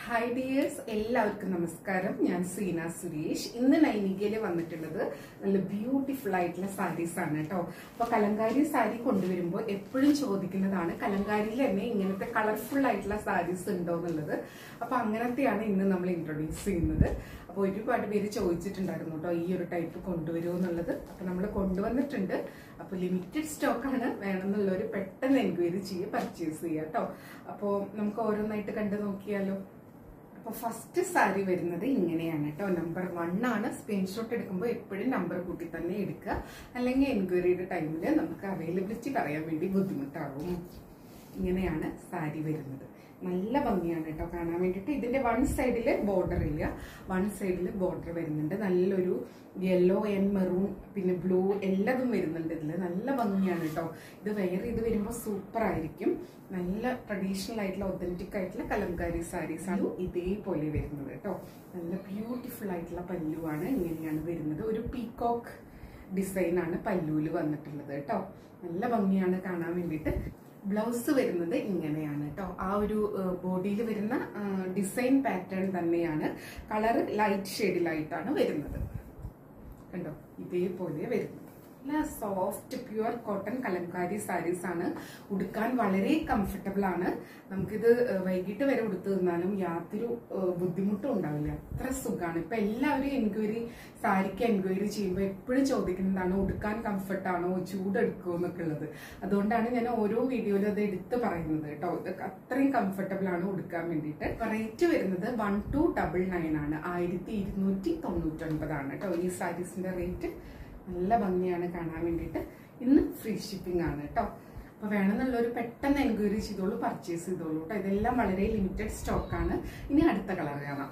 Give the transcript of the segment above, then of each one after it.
Hi dears, എല്ലാവർക്കും നമസ്കാരം. ഞാൻ സീന സുരേഷ്. ഇന്ന് നൈനികയിൽ വന്നിട്ടുള്ളത് നല്ല ബ്യൂട്ടിഫുൾ ആയിട്ടുള്ള സാരീസ് ആണ് കേട്ടോ. അപ്പോൾ കലങ്കാരി സാരി കൊണ്ടുവരുമ്പോൾ എപ്പോഴും ചോദിക്കുന്നതാണ് കലങ്കാരിയിൽ തന്നെ ഇങ്ങനത്തെ കളർഫുൾ ആയിട്ടുള്ള സാരീസ് ഉണ്ടോ എന്നുള്ളത്. അപ്പോൾ അങ്ങനത്തെയാണ് ഇന്ന് നമ്മൾ ഇൻട്രൊഡ്യൂസ് ചെയ്യുന്നത്. അപ്പോൾ ഒരുപാട് പേര് ചോദിച്ചിട്ടുണ്ടായിരുന്നു കേട്ടോ ഈ ഒരു ടൈപ്പ് കൊണ്ടുവരുമോ എന്നുള്ളത്. അപ്പോൾ നമ്മൾ കൊണ്ടുവന്നിട്ടുണ്ട്. അപ്പോൾ ലിമിറ്റഡ് സ്റ്റോക്കാണ്, വേണമെന്നുള്ളവർ പെട്ടെന്ന് എൻക്വയറി ചെയ്യുക, പർച്ചേസ് ചെയ്യുക കേട്ടോ. അപ്പോൾ നമുക്ക് ഓരോന്നായിട്ട് കണ്ടു നോക്കിയാലോ. അപ്പോൾ ഫസ്റ്റ് സാരി വരുന്നത് ഇങ്ങനെയാണ് കേട്ടോ. നമ്പർ 1 ആണ്. സ്ക്രീൻഷോട്ട് എടുക്കുമ്പോൾ എപ്പോഴും നമ്പർ കൂട്ടി തന്നെ എടുക്കുക, അല്ലെങ്കിൽ എൻക്വയറിയുടെ ടൈമിൽ നമുക്ക് അവൈലബിലിറ്റി പറയാൻ വേണ്ടി ബുദ്ധിമുട്ടാകും. ഇങ്ങനെയാണ് സാരി വരുന്നത്. നല്ല ഭംഗിയാണ് കേട്ടോ കാണാൻ വേണ്ടിയിട്ട്. ഇതിന്റെ വൺ സൈഡിൽ ബോർഡർ ഇല്ല, വൺ സൈഡിൽ ബോർഡർ വരുന്നുണ്ട്. നല്ലൊരു യെല്ലോ ആൻഡ് മെറൂൺ പിന്നെ ബ്ലൂ എല്ലാതും വരുന്നുണ്ട് ഇതില്. നല്ല ഭംഗിയാണ് കേട്ടോ. ഇത് വെയർ ചെയ്ത് വരുമ്പോൾ സൂപ്പർ ആയിരിക്കും. നല്ല ട്രഡീഷണൽ ആയിട്ടുള്ള ഒതന്റിക് ആയിട്ടുള്ള കലംകാരി സാരീസ് ആണ് ഇതേപോലെ വരുന്നത് കേട്ടോ. നല്ല ബ്യൂട്ടിഫുൾ ആയിട്ടുള്ള പല്ലുവാണ്. ഇങ്ങനെയാണ് വരുന്നത്. ഒരു പീകോക്ക് ഡിസൈൻ ആണ് പല്ലുവിൽ വന്നിട്ടുള്ളത് കേട്ടോ. നല്ല ഭംഗിയാണ് കാണാൻ വേണ്ടിയിട്ട്. ബ്ലൗസ് വരുന്നത് ഇങ്ങനെയാണ് കേട്ടോ. ആ ഒരു ബോഡിയിൽ വരുന്ന ഡിസൈൻ പാറ്റേൺ തന്നെയാണ്. കളർ ലൈറ്റ് ഷെയ്ഡിലായിട്ടാണ് വരുന്നത് കണ്ടോ. ഇതേപോലെ വരുന്നത്. നല്ല soft pure cotton kalamkari saris ആണ്. ഉടുക്കാൻ വളരെ കംഫർട്ടബിൾ ആണ്. നമുക്കിത് വൈകിട്ട് വരെ ഉടുത്തു നിന്നാലും യാതൊരു ബുദ്ധിമുട്ടും ഉണ്ടാവില്ല. അത്ര സുഖമാണ്. ഇപ്പൊ എല്ലാവരും സാരിക്ക് എൻക്വയറി ചെയ്യുമ്പോൾ എപ്പോഴും ചോദിക്കുന്നതാണ് ഉടുക്കാൻ കംഫർട്ടാണോ, ചൂടെടുക്കുമോ എന്നൊക്കെ ഉള്ളത്. അതുകൊണ്ടാണ് ഞാൻ ഓരോ വീഡിയോയിലും അത് എടുത്ത് പറയുന്നത് കേട്ടോ. ഇതൊക്കെ അത്രയും കംഫർട്ടബിൾ ആണ് ഉടുക്കാൻ വേണ്ടിയിട്ട്. റേറ്റ് വരുന്നത് 1299 ആണ്. 1299 ആണ് കേട്ടോ ഈ സാരീസിന്റെ റേറ്റ്. നല്ല ഭംഗിയാണ് കാണാൻ വേണ്ടിയിട്ട്. ഇന്ന് ഫ്രീ ഷിപ്പിംഗ് ആണ് കേട്ടോ. അപ്പൊ വേണമെന്നുള്ളവർ പെട്ടെന്ന് എൻക്വയറി ചെയ്തോളൂ, പർച്ചേസ് ചെയ്തോളൂ കേട്ടോ. ഇതെല്ലാം വളരെ ലിമിറ്റഡ് സ്റ്റോക്കാണ്. ഇനി അടുത്ത കളർ കാണാം.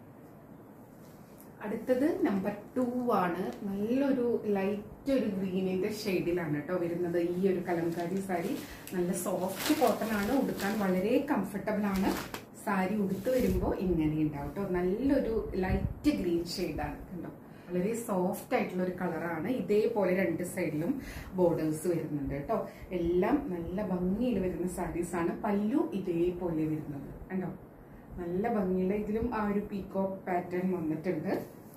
അടുത്തത് നമ്പർ 2 ആണ്. നല്ലൊരു ലൈറ്റ് ഒരു ഗ്രീനിന്റെ ഷെയ്ഡിലാണ് കേട്ടോ വരുന്നത് ഈ ഒരു കലംകാരി സാരി. നല്ല സോഫ്റ്റ് കോട്ടൺ ആണ്. ഉടുക്കാൻ വളരെ കംഫർട്ടബിൾ ആണ്. സാരി ഉടുത്ത് വരുമ്പോൾ ഇങ്ങനെ ഉണ്ടാവും കേട്ടോ. നല്ലൊരു ലൈറ്റ് ഗ്രീൻ ഷെയ്ഡാണ് കണ്ടോ. വളരെ സോഫ്റ്റ് ആയിട്ടുള്ള ഒരു കളറാണ്. ഇതേപോലെ രണ്ട് സൈഡിലും ബോർഡേഴ്സ് വരുന്നുണ്ട് കേട്ടോ. എല്ലാം നല്ല ഭംഗിയിൽ വരുന്ന സാരീസ് ആണ്. പല്ലു ഇതേപോലെ വരുന്നത് കണ്ടോ. നല്ല ഭംഗിയുള്ള ഇതിലും ആ ഒരു പീകോക്ക് പാറ്റേൺ വന്നിട്ടുണ്ട്.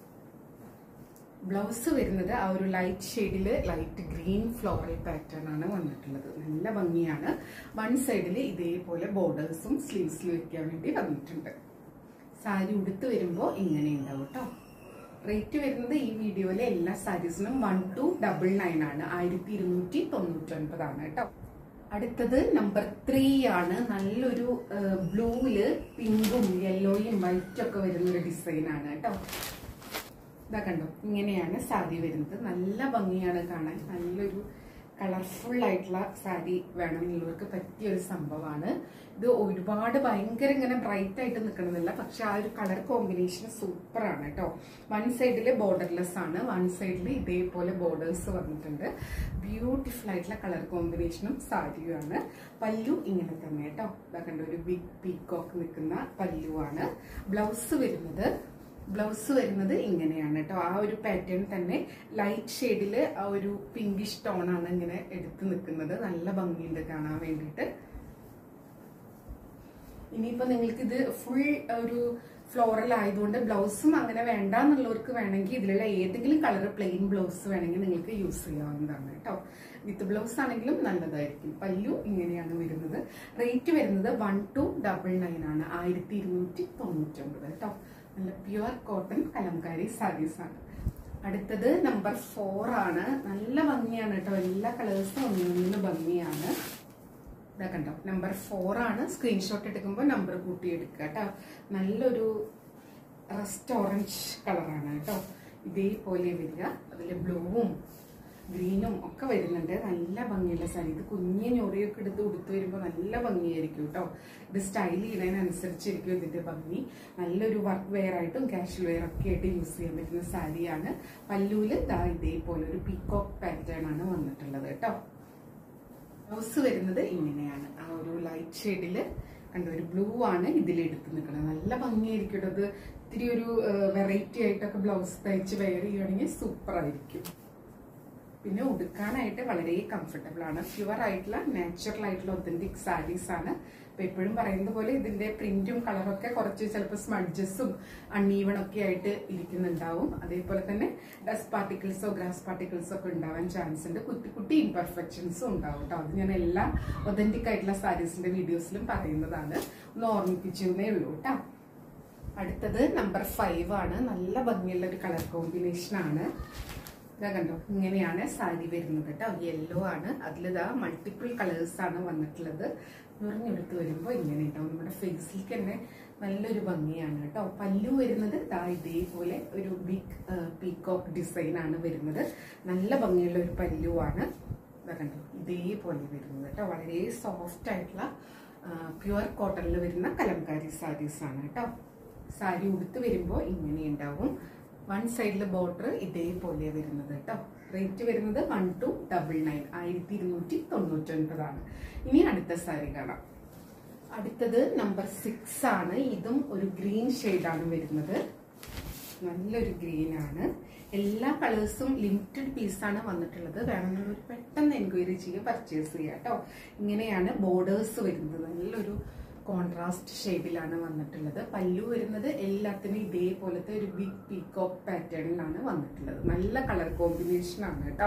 ബ്ലൗസ് വരുന്നത് ആ ഒരു ലൈറ്റ് ഷെയ്ഡില് ലൈറ്റ് ഗ്രീൻ ഫ്ലോറൽ പാറ്റേൺ ആണ് വന്നിട്ടുള്ളത്. നല്ല ഭംഗിയാണ്. വൺ സൈഡിൽ ഇതേപോലെ ബോർഡേഴ്സും സ്ലീവ്സിലും വെക്കാൻ വേണ്ടി വന്നിട്ടുണ്ട്. സാരി ഉടുത്ത് വരുമ്പോൾ ഇങ്ങനെ ഉണ്ടാവും കേട്ടോ. റേറ്റ് വരുന്നത് ഈ വീഡിയോയിലെ എല്ലാ സാരീസിനും 1299 ആണ്. 1299 ആണ് കേട്ടോ. അടുത്തത് നമ്പർ 3 ആണ്. നല്ലൊരു ബ്ലൂവില് പിങ്കും യെല്ലോയും വൈറ്റും ഒക്കെ വരുന്ന ഒരു ഡിസൈൻ ആണ് കേട്ടോ. ഇതാ കണ്ടോ. ഇങ്ങനെയാണ് സാരി വരുന്നത്. നല്ല ഭംഗിയാണ് കാണാൻ. നല്ലൊരു കളർഫുൾ ആയിട്ടുള്ള സാരി വേണമെന്നുള്ളവർക്ക് പറ്റിയ ഒരു സംഭവമാണ് ഇത്. ഒരുപാട് ഭയങ്കര ഇങ്ങനെ ബ്രൈറ്റ് ആയിട്ട് നിൽക്കണമെന്നില്ല, പക്ഷെ ആ ഒരു കളർ കോമ്പിനേഷൻ സൂപ്പർ ആണ് കേട്ടോ. വൺ സൈഡില് ബോർഡർലെസ് ആണ്, വൺ സൈഡിൽ ഇതേപോലെ ബോർഡേഴ്സ് വന്നിട്ടുണ്ട്. ബ്യൂട്ടിഫുൾ ആയിട്ടുള്ള കളർ കോമ്പിനേഷനും സാരിയുമാണ്. പല്ലു ഇങ്ങനെ തന്നെ കേട്ടോ. ഇതാ കണ്ടോ. ഒരു ബിഗ് പീകോക്ക് നിൽക്കുന്ന പല്ലുവാണ്. ബ്ലൗസ് വരുന്നത് ഇങ്ങനെയാണ് കേട്ടോ. ആ ഒരു പാറ്റേൺ തന്നെ ലൈറ്റ് ഷെയ്ഡില് ആ ഒരു പിങ്കിഷ് ടോൺ ആണ് ഇങ്ങനെ എടുത്ത് നിൽക്കുന്നത്. നല്ല ഭംഗിയുണ്ട് കാണാൻ വേണ്ടിയിട്ട്. ഇനിയിപ്പോ നിങ്ങൾക്ക് ഇത് ഫുൾ ഒരു ഫ്ലോറൽ ആയതുകൊണ്ട് ബ്ലൗസും അങ്ങനെ വേണ്ട എന്നുള്ളവർക്ക് വേണമെങ്കിൽ ഇതിലുള്ള ഏതെങ്കിലും കളർ പ്ലെയിൻ ബ്ലൗസ് വേണമെങ്കിൽ നിങ്ങൾക്ക് യൂസ് ചെയ്യാവുന്നതാണ് കേട്ടോ. വിത്ത് ബ്ലൗസ് ആണെങ്കിലും നല്ലതായിരിക്കും. പല്ലു ഇങ്ങനെയാണ് വരുന്നത്. റേറ്റ് വരുന്നത് 1299 ആണ്. 1299 കേട്ടോ. നല്ല പ്യുവർ കോട്ടൺ കലംകാരി സാരീസ് ആണ്. അടുത്തത് നമ്പർ 4 ആണ്. നല്ല ഭംഗിയാണ് കേട്ടോ. എല്ലാ കളേഴ്സും ഒന്നിനൊന്നിന് ഭംഗിയാണ്. ഇതാ കണ്ടോ. നമ്പർ 4 ആണ്. സ്ക്രീൻഷോട്ട് എടുക്കുമ്പോൾ നമ്പർ കൂട്ടി എടുക്കുക കേട്ടോ. നല്ലൊരു റസ്റ്റ് ഓറഞ്ച് കളറാണ് കേട്ടോ. ഇതേപോലെ വരിക. അതില് ബ്ലൂവും ഗ്രീനും ഒക്കെ വരുന്നുണ്ട്. നല്ല ഭംഗിയുള്ള സാരി. ഇത് കുഞ്ഞ് ഞൊറിയൊക്കെ എടുത്ത് ഉടുത്ത് വരുമ്പോൾ നല്ല ഭംഗിയായിരിക്കും കേട്ടോ. ഇത് സ്റ്റൈൽ ചെയ്യുന്നതിനനുസരിച്ചിരിക്കും ഇതിന്റെ ഭംഗി. നല്ലൊരു വർക്ക് വെയർ ആയിട്ടും കാഷ്വൽ വെയർ ഒക്കെ ആയിട്ട് യൂസ് ചെയ്യാൻ പറ്റുന്ന സാരിയാണ്. പല്ലൂല് ഇതേപോലെ ഒരു പീകോക്ക് പാറ്റേൺ ആണ് വന്നിട്ടുള്ളത് കേട്ടോ. ബ്ലൗസ് വരുന്നത് ഇങ്ങനെയാണ്. ആ ഒരു ലൈറ്റ് ഷെയ്ഡില് കണ്ടോ. ഒരു ബ്ലൂ ആണ് ഇതിലെടുത്ത് നിൽക്കുന്നത്. നല്ല ഭംഗിയായിരിക്കും കേട്ടോ. ഇത് ഇത്തിരി ഒരു വെറൈറ്റി ആയിട്ടൊക്കെ ബ്ലൗസ് തയ്ച്ച് വെയർ ചെയ്യുകയാണെങ്കിൽ സൂപ്പർ ആയിരിക്കും. പിന്നെ ഉടുക്കാനായിട്ട് വളരെ കംഫർട്ടബിൾ ആണ്. പ്യുവർ ആയിട്ടുള്ള നാച്ചുറൽ ആയിട്ടുള്ള ഒതന്റിക് സാരീസ് ആണ്. അപ്പോൾ എപ്പോഴും പറയുന്ന പോലെ ഇതിന്റെ പ്രിന്റും കളറൊക്കെ കുറച്ച് ചിലപ്പോൾ സ്മഡ്ജസും അൺഈവൺ ഒക്കെ ആയിട്ട് ഇരിക്കുന്നുണ്ടാവും. അതേപോലെ തന്നെ ഡസ്റ്റ് പാർട്ടിക്കിൾസോ ഗ്രാസ് പാർട്ടിക്കിൾസോ ഒക്കെ ഉണ്ടാവാൻ ചാൻസ് ഉണ്ട്. കുട്ടി കുട്ടി ഇംപെർഫെക്ഷൻസും ഉണ്ടാവും കേട്ടോ. അത് ഞാൻ എല്ലാ ഒതന്റിക് ആയിട്ടുള്ള സാരീസിന്റെ വീഡിയോസിലും പറയുന്നതാണ്. ഒന്ന് ഓർമ്മിപ്പിച്ചേ ഉള്ളൂ കേട്ടോ. അടുത്തത് നമ്പർ 5 ആണ്. നല്ല ഭംഗിയുള്ള ഒരു കളർ കോമ്പിനേഷൻ ആണ്. ഇതാ കണ്ടോ, ഇങ്ങനെയാണ് സാരി വരുന്നത് കേട്ടോ. യെല്ലോ ആണ്, അതിലിതാ മൾട്ടിപ്പിൾ കളേഴ്സ് ആണ് വന്നിട്ടുള്ളത്. നുറഞ്ഞെടുത്ത് വരുമ്പോൾ ഇങ്ങനെ ഉണ്ടാവും. നമ്മുടെ ഫേസിലേക്ക് തന്നെ നല്ലൊരു ഭംഗിയാണ് കേട്ടോ. പല്ലു വരുന്നത് ഇതാ ഇതേപോലെ ഒരു ബിഗ് പീകോക്ക് ഡിസൈൻ ആണ് വരുന്നത്. നല്ല ഭംഗിയുള്ള ഒരു പല്ലുവാണ്. ഇതാ കണ്ടോ, ഇതേപോലെ വരുന്നത് കേട്ടോ. വളരെ സോഫ്റ്റ് ആയിട്ടുള്ള പ്യുവർ കോട്ടണിൽ വരുന്ന കലംകാരി സാരീസ് ആണ് കേട്ടോ. സാരി ഉടുത്ത് വരുമ്പോൾ ഇങ്ങനെ ഉണ്ടാവും. വൺ സൈഡിലെ ബോർഡർ ഇതേപോലെ വരുന്നത് കേട്ടോ. റേറ്റ് വരുന്നത് 1299 1299 ആണ്. ഇനി അടുത്ത സാരി കാണാം. അടുത്തത് നമ്പർ 6 ആണ്. ഇതും ഒരു ഗ്രീൻ ഷെയ്ഡാണ് വരുന്നത്. നല്ലൊരു ഗ്രീൻ ആണ്. എല്ലാ കളേഴ്സും ലിമിറ്റഡ് പീസാണ് വന്നിട്ടുള്ളത്. വേണമെന്നുള്ളവർ പെട്ടെന്ന് എൻക്വയറി ചെയ്യുക, പർച്ചേസ് ചെയ്യുക കേട്ടോ. ഇങ്ങനെയാണ് ബോർഡേഴ്സ് വരുന്നത്. നല്ലൊരു കോൺട്രാസ്റ്റ് ഷേപ്പിലാണ് വന്നിട്ടുള്ളത്. പല്ലു വരുന്നത് എല്ലാത്തിനും ഇതേപോലത്തെ ഒരു ബിഗ് പീകോക്ക് പാറ്റേണിലാണ് വന്നിട്ടുള്ളത്. നല്ല കളർ കോമ്പിനേഷൻ ആണ് കേട്ടോ.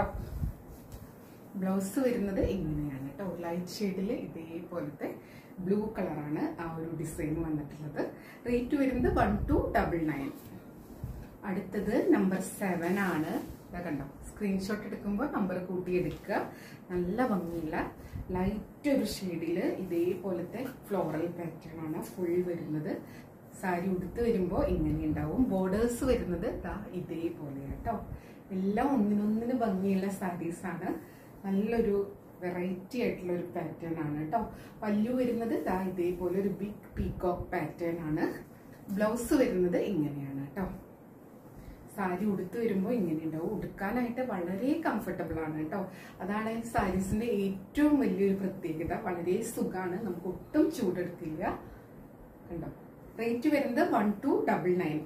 ബ്ലൗസ് വരുന്നത് ഇങ്ങനെയാണ് കേട്ടോ. ലൈറ്റ് ഷെയ്ഡിൽ ഇതേപോലത്തെ ബ്ലൂ കളറാണ് ആ ഒരു ഡിസൈൻ വന്നിട്ടുള്ളത്. റേറ്റ് വരുന്നത് 1299. അടുത്തത് നമ്പർ 7 ആണ്. ഇതാ കണ്ടോ, സ്ക്രീൻഷോട്ട് എടുക്കുമ്പോൾ നമ്പർ കൂട്ടി എടുക്കുക. നല്ല ഭംഗിയുള്ള ലൈറ്റ് ഒരു ഷെയ്ഡില് ഇതേപോലത്തെ ഫ്ലോറൽ പാറ്റേൺ ആണ് ഫുൾ വരുന്നത്. സാരി ഉടുത്ത് വരുമ്പോൾ ഇങ്ങനെ ഉണ്ടാവും. ബോർഡേഴ്സ് വരുന്നത് ദാ ഇതേപോലെ കേട്ടോ. എല്ലാം ഒന്നിനൊന്നിന് ഭംഗിയുള്ള സാരീസ് ആണ്. നല്ലൊരു വെറൈറ്റി ആയിട്ടുള്ള ഒരു പാറ്റേൺ ആണ് കേട്ടോ. പല്ലു വരുന്നത് ദാ ഇതേപോലെ ഒരു ബിഗ് പീകോക്ക് പാറ്റേൺ ആണ്. ബ്ലൗസ് വരുന്നത് ഇങ്ങനെയാണ് കേട്ടോ. സാരി ഉടുത്ത് വരുമ്പോൾ ഇങ്ങനെ ഉണ്ടാവും. ഉടുക്കാനായിട്ട് വളരെ കംഫർട്ടബിൾ ആണ് കേട്ടോ. അതാണ് ഈ സാരീസിന്റെ ഏറ്റവും വലിയൊരു പ്രത്യേകത. വളരെ സുഖമാണ്, നമുക്ക് ഒട്ടും ചൂടെടുക്കില്ല കണ്ടോ. റേറ്റ് വരുന്നത് 1299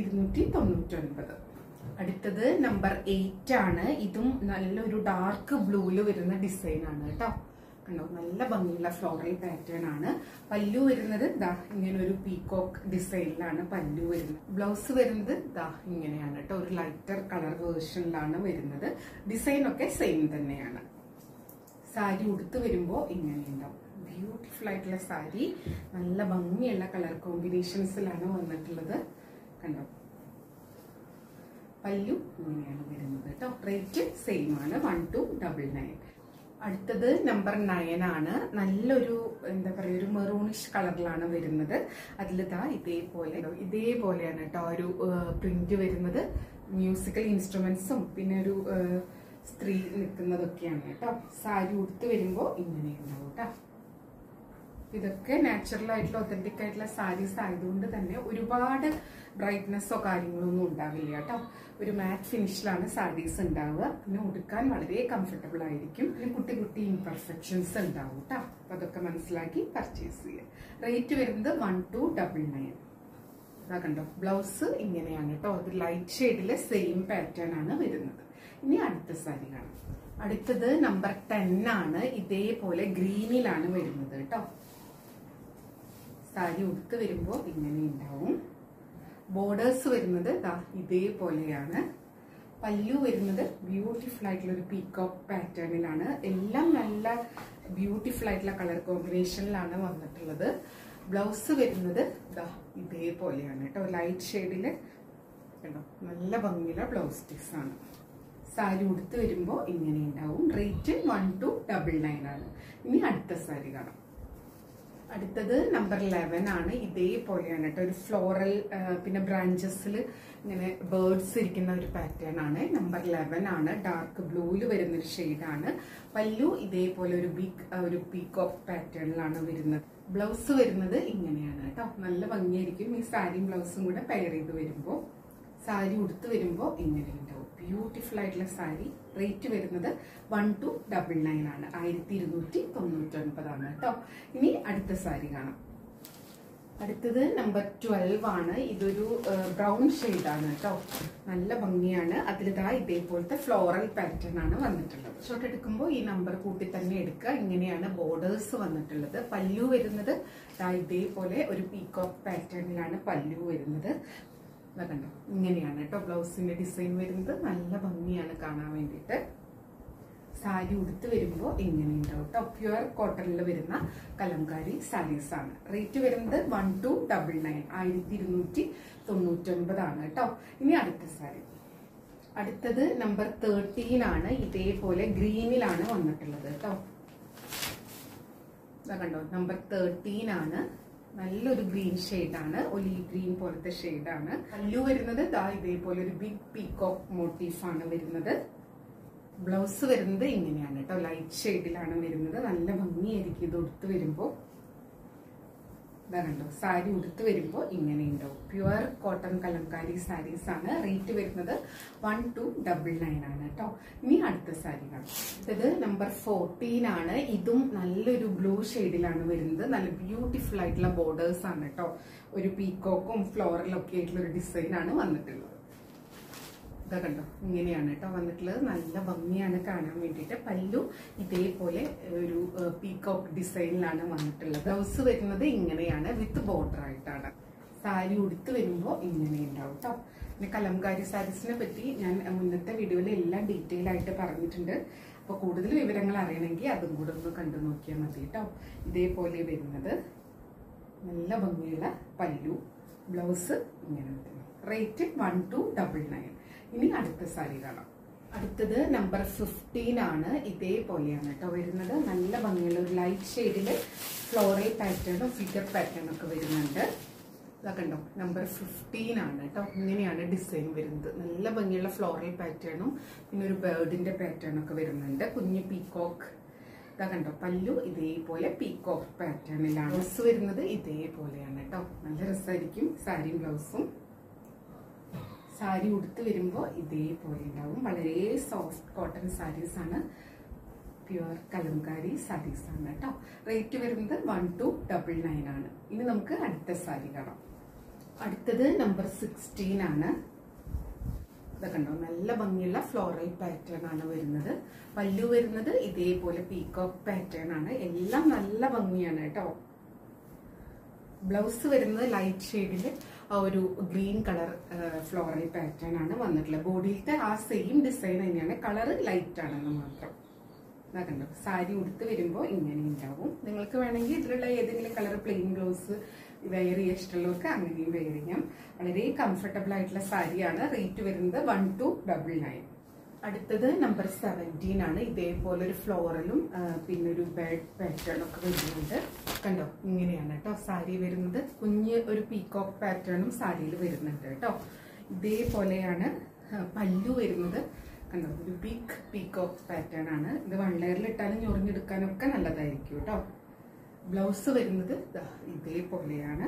1299. അടുത്തത് നമ്പർ 8 ആണ്. ഇതും നല്ലൊരു ഡാർക്ക് ബ്ലൂല് വരുന്ന ഡിസൈൻ ആണ് കേട്ടോ. കണ്ടോ, നല്ല ഭംഗിയുള്ള ഫ്ലോറൽ പാറ്റേൺ ആണ്. പല്ലു വരുന്നത് ദാ ഇങ്ങനെ ഒരു പീകോക്ക് ഡിസൈനിലാണ് പല്ലു വരുന്നത്. ബ്ലൗസ് വരുന്നത് ദാ ഇങ്ങനെയാണ് കേട്ടോ. ഒരു ലൈറ്റർ കളർ വേർഷനിലാണ് വരുന്നത്. ഡിസൈൻ ഒക്കെ സെയിം തന്നെയാണ്. സാരി ഉടുത്ത് വരുമ്പോൾ ഇങ്ങനെ ഉണ്ടാവും. ബ്യൂട്ടിഫുൾ ആയിട്ടുള്ള സാരി. നല്ല ഭംഗിയുള്ള കളർ കോമ്പിനേഷൻസിലാണ് വന്നിട്ടുള്ളത് കണ്ടോ. പല്ലു ഇങ്ങനെയാണ് വരുന്നത് കേട്ടോ. റേറ്റ് സെയിം ആണ് 1299. അടുത്തത് നമ്പർ 9 ആണ്. നല്ലൊരു എന്താ പറയുക, ഒരു മെറൂണിഷ് കളറിലാണ് വരുന്നത്. അതിലിതാ ഇതേപോലെയാണ് കേട്ടോ ഒരു പ്രിന്റ് വരുന്നത്. മ്യൂസിക്കൽ ഇൻസ്ട്രുമെന്റ്സും പിന്നെ ഒരു സ്ത്രീ നിൽക്കുന്നതൊക്കെയാണ് കേട്ടോ. സാരി ഉടുത്ത് വരുമ്പോൾ ഇങ്ങനെ ഉണ്ടാവും കേട്ടോ. ഇതൊക്കെ നാച്ചുറൽ ആയിട്ടുള്ള ഒതന്റിക് ആയിട്ടുള്ള സാരീസ് ആയതുകൊണ്ട് തന്നെ ഒരുപാട് ബ്രൈറ്റ്നെസ്സോ കാര്യങ്ങളോ ഒന്നും ഉണ്ടാവില്ല കേട്ടോ. ഒരു മാറ്റ് ഫിനിഷിലാണ് സാരീസ് ഉണ്ടാവുക. പിന്നെ ഉടുക്കാൻ വളരെ കംഫർട്ടബിൾ ആയിരിക്കും. പിന്നെ കുട്ടി കുട്ടി ഇംപെർഫെക്ഷൻസ് ഉണ്ടാവും കേട്ടോ. അപ്പൊ അതൊക്കെ മനസ്സിലാക്കി പർച്ചേസ് ചെയ്യുക. റേറ്റ് വരുന്നത് 1299. അതാ കണ്ടോ, ബ്ലൗസ് ഇങ്ങനെയാണ് കേട്ടോ. അത് ലൈറ്റ് ഷെയ്ഡിലെ സെയിം പാറ്റേൺ ആണ് വരുന്നത്. ഇനി അടുത്ത സാരി കാണാം. അടുത്തത് നമ്പർ 10 ആണ്. ഇതേപോലെ ഗ്രീനിലാണ് വരുന്നത് കേട്ടോ. സാരി ഉടുത്ത് വരുമ്പോൾ ഇങ്ങനെ ഉണ്ടാവും. ബോർഡേഴ്സ് വരുന്നത് ദാ ഇതേപോലെയാണ്. പല്ലു വരുന്നത് ബ്യൂട്ടിഫുൾ ആയിട്ടുള്ള ഒരു പീകോക്ക് പാറ്റേണിലാണ്. എല്ലാം നല്ല ബ്യൂട്ടിഫുൾ ആയിട്ടുള്ള കളർ കോമ്പിനേഷനിലാണ് വന്നിട്ടുള്ളത്. ബ്ലൗസ് വരുന്നത് ദാ ഇതേപോലെയാണ് കേട്ടോ. ലൈറ്റ് ഷെയ്ഡില് കേട്ടോ. നല്ല ഭംഗിയുള്ള ബ്ലൗസ് പീസ് ആണ്. സാരി ഉടുത്ത് വരുമ്പോൾ ഇങ്ങനെ ഉണ്ടാവും. റേറ്റ് 1299 ആണ്. ഇനി അടുത്ത സാരി കാണാം. അടുത്തത് നമ്പർ 11 ആണ്. ഇതേപോലെയാണ് കേട്ടോ. ഒരു ഫ്ലോറൽ പിന്നെ ബ്രാഞ്ചസിൽ ഇങ്ങനെ ബേർഡ്സ് ഇരിക്കുന്ന ഒരു പാറ്റേൺ ആണ്. നമ്പർ 11 ആണ്. ഡാർക്ക് ബ്ലൂവിൽ വരുന്ന ഒരു ഷെയ്ഡാണ്. പല്ലു ഇതേപോലെ ഒരു ബിഗ് ഒരു പീകോക്ക് പാറ്റേണിലാണ് വരുന്നത്. ബ്ലൗസ് വരുന്നത് ഇങ്ങനെയാണ് കേട്ടോ. നല്ല ഭംഗിയായിരിക്കും ഈ സാരിയും ബ്ലൗസും കൂടെ പെയർ ചെയ്ത് വരുമ്പോൾ. സാരി ഉടുത്ത് വരുമ്പോൾ ഇങ്ങനെ ഉണ്ടാവും. ബ്യൂട്ടിഫുൾ ആയിട്ടുള്ള സാരി. റേറ്റ് വരുന്നത് 1299 ആണ് 1299 ആണ് കേട്ടോ. ഇനി അടുത്ത സാരി കാണാം. അടുത്തത് നമ്പർ 12 ആണ്. ഇതൊരു ബ്രൗൺ ഷെയ്ഡാണ് കേട്ടോ. നല്ല ഭംഗിയാണ്. അതിലിതാ ഇതേപോലത്തെ ഫ്ലോറൽ പാറ്റേൺ ആണ് വന്നിട്ടുള്ളത്. ഷോട്ട് എടുക്കുമ്പോൾ ഈ നമ്പർ കൂട്ടി തന്നെ എടുക്കുക. ഇങ്ങനെയാണ് ബോർഡേഴ്സ് വന്നിട്ടുള്ളത്. പല്ലു വരുന്നത് ഇതേപോലെ ഒരു പീകോക്ക് പാറ്റേണിലാണ് പല്ലു വരുന്നത്. കണ്ടോ, ഇങ്ങനെയാണ് കേട്ടോ ബ്ലൗസിന്റെ ഡിസൈൻ വരുന്നത്. നല്ല ഭംഗിയാണ് കാണാൻ വേണ്ടിയിട്ട്. സാരി ഉടുത്ത് വരുമ്പോൾ ഇങ്ങനെ ഉണ്ടാവും കേട്ടോ. പ്യുവർ കോട്ടണിൽ വരുന്ന കലംകാരി സാരീസ് ആണ്. റേറ്റ് വരുന്നത് 1299 1299 ആണ് കേട്ടോ. ഇനി അടുത്ത സാരി. അടുത്തത് നമ്പർ 13 ആണ്. ഇതേപോലെ ഗ്രീനിലാണ് വന്നിട്ടുള്ളത് കേട്ടോ. കണ്ടോ, നമ്പർ 13 ആണ്. നല്ലൊരു ഗ്രീൻ ഷെയ്ഡാണ്. ഒലീവ് ഗ്രീൻ പോലത്തെ ഷെയ്ഡാണ്. പല്ലു വരുന്നത് ഇതേപോലെ ഒരു ബിഗ് പീകോക്ക് മോട്ടീഫാണ് വരുന്നത്. ബ്ലൗസ് വരുന്നത് ഇങ്ങനെയാണ് കേട്ടോ. ലൈറ്റ് ഷെയ്ഡിലാണ് വരുന്നത്. നല്ല ഭംഗിയായിരിക്കും ഇത് ഉടുത്ത് വരുമ്പോൾ. കണ്ടോ, സാരി ഉടുത്ത് വരുമ്പോൾ ഇങ്ങനെ ഉണ്ടാവും. പ്യുവർ കോട്ടൺ കലംകാരി സാരീസ് ആണ്. റേറ്റ് വരുന്നത് 1299 ആണ് കേട്ടോ. ഇനി അടുത്ത സാരി കാണാം. ഇത് നമ്പർ 14 ആണ്. ഇതും നല്ലൊരു ബ്ലൂ ഷെയ്ഡിലാണ് വരുന്നത്. നല്ല ബ്യൂട്ടിഫുൾ ആയിട്ടുള്ള ബോർഡേഴ്സ് ആണ് കേട്ടോ. ഒരു പീകോക്കും ഫ്ലോറലും ഒക്കെ ആയിട്ടുള്ള ഒരു ഡിസൈൻ ആണ് വന്നിട്ടുള്ളത്. കണ്ടോ, ഇങ്ങനെയാണ് കേട്ടോ വന്നിട്ടുള്ളത്. നല്ല ഭംഗിയാണ് കാണാൻ വേണ്ടിയിട്ട്. പല്ലു ഇതേപോലെ ഒരു പീകോക്ക് ഡിസൈനിലാണ് വന്നിട്ടുള്ളത്. ബ്ലൗസ് വരുന്നത് ഇങ്ങനെയാണ്, വിത്ത് ബോർഡർ ആയിട്ടാണ്. സാരി ഉടുത്ത് വരുമ്പോൾ ഇങ്ങനെ ഉണ്ടാവും കേട്ടോ. പിന്നെ കലംകാരി സാരീസിനെ പറ്റി ഞാൻ മുന്നത്തെ വീഡിയോയിൽ എല്ലാം ഡീറ്റെയിൽ ആയിട്ട് പറഞ്ഞിട്ടുണ്ട്. അപ്പോൾ കൂടുതൽ വിവരങ്ങൾ അറിയണമെങ്കിൽ അതും കൂടെ ഒന്ന് കണ്ടു നോക്കിയാൽ മതി കേട്ടോ. ഇതേപോലെ വരുന്നത് നല്ല ഭംഗിയുള്ള പല്ലു, ബ്ലൗസ് ഇങ്ങനെ വരുന്നു. റേറ്റ് 1299. ഇനി അടുത്ത സാരി കാണാം. അടുത്തത് നമ്പർ 15 ആണ്. ഇതേപോലെയാണ് കേട്ടോ വരുന്നത്. നല്ല ഭംഗിയുള്ള ഒരു ലൈറ്റ് ഷെയ്ഡില് ഫ്ലോറൽ പാറ്റേണും ഫിഗർ പാറ്റേണും ഒക്കെ വരുന്നുണ്ട്. കണ്ടോ, നമ്പർ 15 ആണ് കേട്ടോ. ഇങ്ങനെയാണ് ഡിസൈൻ വരുന്നത്. നല്ല ഭംഗിയുള്ള ഫ്ലോറൽ പാറ്റേണും പിന്നെ ഒരു ബേർഡിന്റെ പാറ്റേണും ഒക്കെ വരുന്നുണ്ട്. കുഞ്ഞ് പീകോക്ക്. കണ്ടോ, പല്ലു ഇതേപോലെ പീകോക്ക് പാറ്റേണിലാണ്. ബ്ലൗസ് വരുന്നത് ഇതേപോലെയാണ് കേട്ടോ. നല്ല രസമായിരിക്കും സാരിയും ബ്ലൗസും. സാരി ഉടുത്ത് വരുമ്പോൾ ഇതേപോലെ ഉണ്ടാവും. വളരെ സോഫ്റ്റ് കോട്ടൺ സാരീസ് ആണ്. പ്യുവർ കലംകാരി സാരീസ് ആണ് കേട്ടോ. റേറ്റ് വരുന്നത് 1299 ആണ്. ഇനി നമുക്ക് അടുത്ത സാരി കാണാം. അടുത്തത് നമ്പർ 16 ആണ്. കണ്ടോ, നല്ല ഭംഗിയുള്ള ഫ്ലോറൽ പാറ്റേൺ ആണ് വരുന്നത്. പല്ലു വരുന്നത് ഇതേപോലെ പീകോക്ക് പാറ്റേൺ ആണ്. എല്ലാം നല്ല ഭംഗിയാണ് കേട്ടോ. ബ്ലൗസ് വരുന്നത് ലൈറ്റ് ഷെയ്ഡില് ഒരു ഗ്രീൻ കളർ ഫ്ലോറൽ പാറ്റേൺ ആണ് വന്നിട്ടുള്ളത്. ബോഡിയിലത്തെ ആ സെയിം ഡിസൈൻ തന്നെയാണ്, കളർ ലൈറ്റ് ആണെന്ന് മാത്രം. കണ്ടോ, സാരി ഉടുത്ത് വരുമ്പോൾ ഇങ്ങനെ ഉണ്ടാവും. നിങ്ങൾക്ക് വേണമെങ്കിൽ ഇതിലുള്ള ഏതെങ്കിലും കളർ പ്ലെയിൻ ബ്ലൗസ് വെയർ ചെയ്യാൻ ഇഷ്ടമുള്ളവർക്ക് അങ്ങനെയും വെയർ ചെയ്യാം. വളരെ കംഫർട്ടബിൾ ആയിട്ടുള്ള സാരിയാണ്. റേറ്റ് വരുന്നത് 1299. അടുത്തത് നമ്പർ 17 ആണ്. ഇതേപോലെ ഒരു ഫ്ലോറലും പിന്നെ ഒരു ബേർഡ് പാറ്റേൺ ഒക്കെ വരുന്നുണ്ട്. കണ്ടോ, ഇങ്ങനെയാണ് കേട്ടോ സാരി വരുന്നത്. കുഞ്ഞ് ഒരു പീകോക്ക് പാറ്റേണും സാരിയിൽ വരുന്നുണ്ട് കേട്ടോ. ഇതേപോലെയാണ് പല്ലു വരുന്നത്. കണ്ടോ, ഒരു ബിഗ് പീകോക്ക് പാറ്റേൺ ആണ്. ഇത് വൺ ലെയറിൽ ഇട്ടാലും ഞൊറിഞ്ഞെടുക്കാനൊക്കെ നല്ലതായിരിക്കും കേട്ടോ. ബ്ലൗസ് വരുന്നത് ഇതേപോലെയാണ്.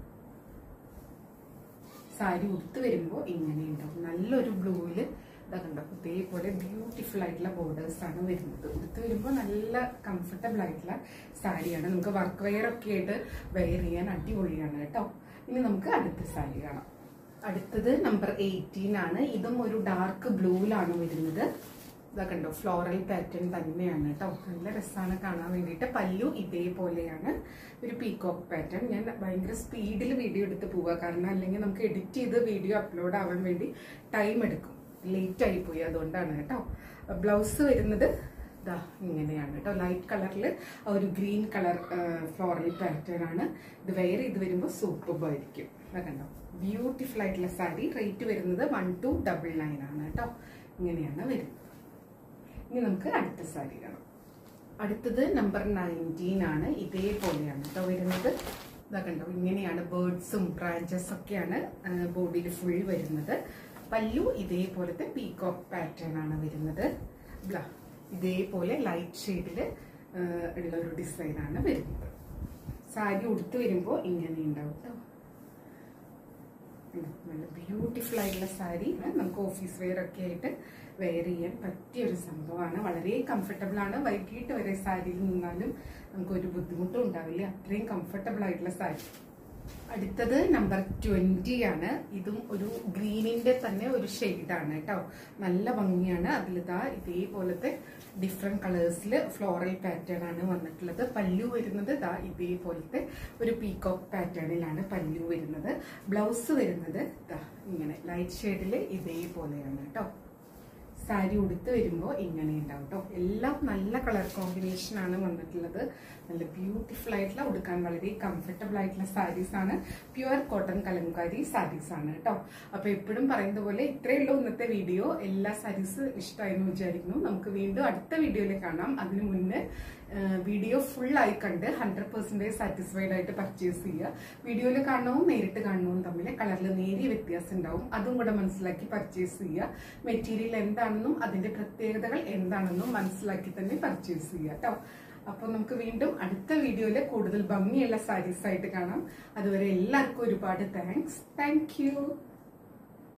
സാരി ഉടുത്ത് വരുമ്പോൾ ഇങ്ങനെ ഉണ്ടാവും. നല്ലൊരു ബ്ലൂവില് കണ്ടോ, ഇതേപോലെ ബ്യൂട്ടിഫുൾ ആയിട്ടുള്ള ബോർഡേഴ്സ് ആണ് വരുന്നത്. ഉടുത്ത് വരുമ്പോൾ നല്ല കംഫർട്ടബിൾ ആയിട്ടുള്ള സാരിയാണ്. നമുക്ക് വർക്ക് വെയർ ഒക്കെ ആയിട്ട് വെയർ ചെയ്യാൻ അടിപൊളിയാണ് കേട്ടോ. ഇനി നമുക്ക് അടുത്ത സാരി കാണാം. അടുത്തത് നമ്പർ 18 ആണ്. ഇതും ഒരു ഡാർക്ക് ബ്ലൂവിലാണ് വരുന്നത്. കണ്ടോ, ഫ്ലോറൽ പാറ്റേൺ തന്നെയാണ് കേട്ടോ. നല്ല രസമാണ് കാണാൻ വേണ്ടിയിട്ട്. പല്ലു ഇതേപോലെയാണ്, ഒരു പീകോക്ക് പാറ്റേൺ. ഞാൻ ഭയങ്കര സ്പീഡിൽ വീഡിയോ എടുത്ത് പോവുക, കാരണം അല്ലെങ്കിൽ നമുക്ക് എഡിറ്റ് ചെയ്ത് വീഡിയോ അപ്ലോഡ് ആവാൻ വേണ്ടി ടൈം എടുക്കും. ലേറ്റ് ആയിപ്പോയി, അതുകൊണ്ടാണ് കേട്ടോ. ബ്ലൗസ് വരുന്നത് ഇങ്ങനെയാണ് കേട്ടോ. ലൈറ്റ് കളറിൽ ഒരു ഗ്രീൻ കളർ ഫ്ലോറൽ പാറ്റേൺ ആണ്. ഇത് വെയർ ചെയ്ത് വരുമ്പോൾ സൂപ്പർബ് ആയിരിക്കും. കണ്ടോ, ബ്യൂട്ടിഫുൾ ആയിട്ടുള്ള സാരി. റേറ്റ് വരുന്നത് 1299 ആണ് കേട്ടോ. ഇങ്ങനെയാണ് വരുന്നത്. ഇനി നമുക്ക് അടുത്ത സാരി കാണാം. അടുത്തത് നമ്പർ 19 ആണ്. ഇതേപോലെയാണ് കേട്ടോ വരുന്നത്. കണ്ടോ, ഇങ്ങനെയാണ് ബേർഡ്സും ബ്രാഞ്ചസ് ഒക്കെയാണ് ബോഡിയിൽ ഫുൾ വരുന്നത്. പല്ലു ഇതേപോലത്തെ പീകോക്ക് പാറ്റേൺ ആണ് വരുന്നത്. ഇതേപോലെ ലൈറ്റ് ഷെയ്ഡില് ഉള്ള ഒരു ഡിസൈൻ ആണ് വരുന്നത്. സാരി ഉടുത്ത് വരുമ്പോൾ ഇങ്ങനെ ഉണ്ടാവും. നല്ല ബ്യൂട്ടിഫുൾ ആയിട്ടുള്ള സാരി. നമുക്ക് ഓഫീസ് വെയർ ഒക്കെ ആയിട്ട് വെയർ ചെയ്യാൻ പറ്റിയ ഒരു സംഭവമാണ്. വളരെ കംഫർട്ടബിൾ ആണ്. വൈകിട്ട് വരെ സാരിയിൽ നിന്നാലും നമുക്കൊരു ബുദ്ധിമുട്ടും ഉണ്ടാവില്ല. അത്രയും കംഫർട്ടബിൾ ആയിട്ടുള്ള സാരി. അടുത്തത് നമ്പർ 20 ആണ്. ഇതും ഒരു ഗ്രീനിന്റെ തന്നെ ഒരു ഷെയ്ഡാണ് കേട്ടോ. നല്ല ഭംഗിയാണ്. അതിലിതാ ഇതേപോലത്തെ ഡിഫറെന്റ് കളേഴ്സിൽ ഫ്ലോറൽ പാറ്റേൺ ആണ് വന്നിട്ടുള്ളത്. പല്ലു വരുന്നത് ഇതാ ഇതേപോലത്തെ ഒരു പീകോക്ക് പാറ്റേണിലാണ് പല്ലു വരുന്നത്. ബ്ലൗസ് വരുന്നത് ഇതാ ഇങ്ങനെ ലൈറ്റ് ഷെയ്ഡിൽ ഇതേപോലെയാണ് കേട്ടോ. സാരി ഉടുത്ത് വരുമ്പോൾ ഇങ്ങനെ ഉണ്ടാവും കേട്ടോ. എല്ലാം നല്ല കളർ കോമ്പിനേഷൻ ആണ് വന്നിട്ടുള്ളത്. നല്ല ബ്യൂട്ടിഫുൾ ആയിട്ടുള്ള, ഉടുക്കാൻ വളരെ കംഫർട്ടബിൾ ആയിട്ടുള്ള സാരീസ് ആണ്. പ്യുവർ കോട്ടൺ കലങ്കാരി സാരീസ് ആണ് കേട്ടോ. അപ്പൊ എപ്പോഴും പറയുന്നത് പോലെ ഇത്രയേ ഉള്ളൂ ഇന്നത്തെ വീഡിയോ. എല്ലാ സാരീസ് ഇഷ്ടമായെന്ന് വിചാരിക്കുന്നു. നമുക്ക് വീണ്ടും അടുത്ത വീഡിയോയിൽ കാണാം. അതിനു മുന്നേ വീഡിയോ ഫുൾ ആയി കണ്ട് 100% സാറ്റിസ്ഫൈഡ് ആയിട്ട് പർച്ചേസ് ചെയ്യുക. വീഡിയോയിൽ കാണണവും നേരിട്ട് കാണണവും തമ്മിൽ കളറിൽ നേരിയ വ്യത്യാസം ഉണ്ടാവും. അതും കൂടെ മനസ്സിലാക്കി പർച്ചേസ് ചെയ്യുക. മെറ്റീരിയൽ എന്താണെന്നും അതിന്റെ പ്രത്യേകതകൾ എന്താണെന്നും മനസ്സിലാക്കി തന്നെ പർച്ചേസ് ചെയ്യുക കേട്ടോ. അപ്പോൾ നമുക്ക് വീണ്ടും അടുത്ത വീഡിയോയിൽ കൂടുതൽ ഭംഗിയുള്ള സാരീസ് ആയിട്ട് കാണാം. അതുവരെ എല്ലാവർക്കും ഒരുപാട് താങ്ക്സ്. Thank you.